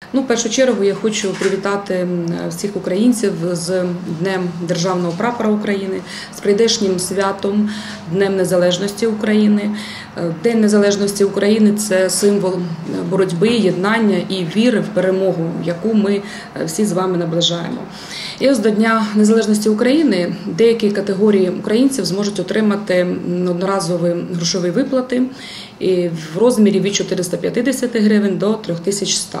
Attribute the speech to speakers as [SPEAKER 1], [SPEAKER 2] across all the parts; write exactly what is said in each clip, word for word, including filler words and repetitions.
[SPEAKER 1] Ну, в першу чергу я хочу привітати всіх українців з Днем Державного прапора України, з прийдешнім святом, Днем Незалежності України. День Незалежності України – це символ боротьби, єднання і віри в перемогу, яку ми всі з вами наближаємо. І ось до Дня Незалежності України деякі категорії українців зможуть отримати одноразові грошові виплати в розмірі від чотирьохсот п'ятдесят гривень до трьох тисяч ста.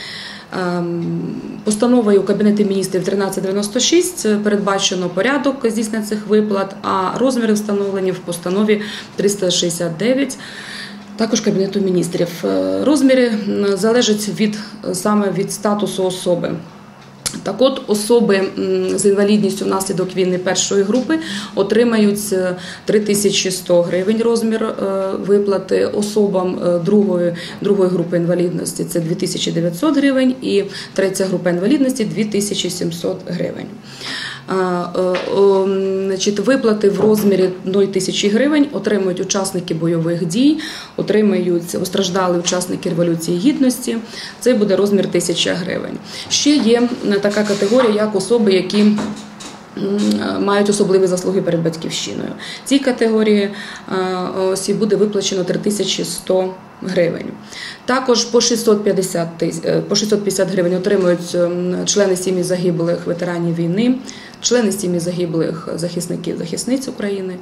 [SPEAKER 1] Постановою Кабінету міністрів тринадцять дев'яносто шість передбачено порядок здійснення цих виплат, а розміри встановлені в постанові триста шістдесят дев'ять, також Кабінету міністрів. Розміри залежать від, саме від статусу особи. Так от, особи з інвалідністю внаслідок війни першої групи отримають три тисячі сто гривень розмір виплати, особам другої, другої групи інвалідності – це дві тисячі дев'ятсот гривень і третя група інвалідності – дві тисячі сімсот гривень. Значить, виплати в розмірі однієї тисячі гривень отримують учасники бойових дій, отримають постраждалі учасники Революції Гідності, це буде розмір тисяча гривень. Ще є така категорія, як особи, які мають особливі заслуги перед батьківщиною. Цій категорії осіб буде виплачено три тисячі сто гривень. Також по шістсот п'ятдесят гривень отримують члени сім'ї загиблих ветеранів війни, члени сім'ї загиблих захисників, захисниць України.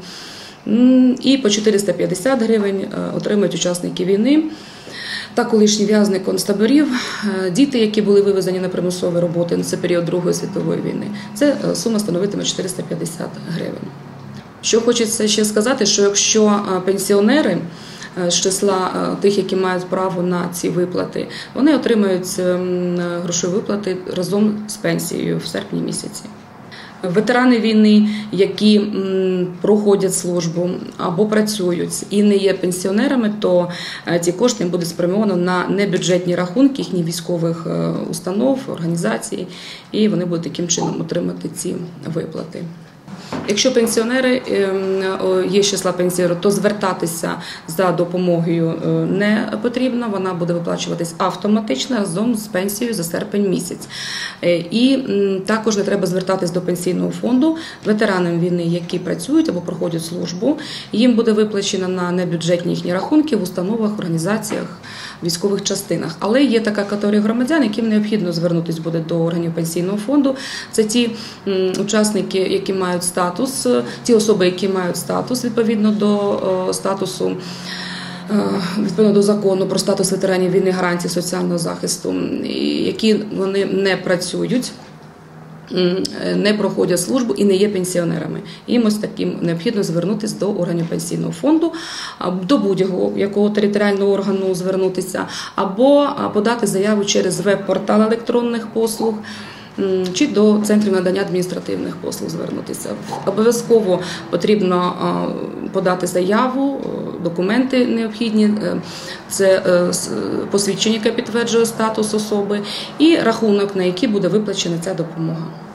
[SPEAKER 1] І по чотириста п'ятдесят гривень отримують учасники війни та колишні в'язні концтаборів, діти, які були вивезені на примусові роботи на період Другої світової війни. Це сума становитиме чотириста п'ятдесят гривень. Що хочеться ще сказати, що якщо пенсіонери з числа тих, які мають право на ці виплати, вони отримають грошові виплати разом з пенсією в серпні місяці. Ветерани війни, які проходять службу або працюють і не є пенсіонерами, то ці кошти їм буде спрямовано на небюджетні рахунки їхніх військових установ, організацій, і вони будуть таким чином отримати ці виплати. Якщо пенсіонери є з числа пенсіонерів, то звертатися за допомогою не потрібно, вона буде виплачуватись автоматично разом з пенсією за серпень місяць. І також не треба звертатись до пенсійного фонду. Ветеранам війни, які працюють або проходять службу, їм буде виплачено на небюджетні їхні рахунки в установах, організаціях, військових частинах. Але є така категорія громадян, яким необхідно звернутися буде до органів пенсійного фонду. Це ті учасники, які мають статус, ті особи, які мають статус відповідно до статусу, відповідно до закону про статус ветеранів війни, гарантії соціального захисту, які вони не працюють, не проходять службу і не є пенсіонерами. Їм ось таким необхідно звернутися до органів пенсійного фонду, до будь-якого якого територіального органу звернутися, або подати заяву через веб-портал електронних послуг, чи до центрів надання адміністративних послуг звернутися. Обов'язково потрібно подати заяву, документи необхідні, це посвідчення, яке підтверджує статус особи, і рахунок, на який буде виплачена ця допомога.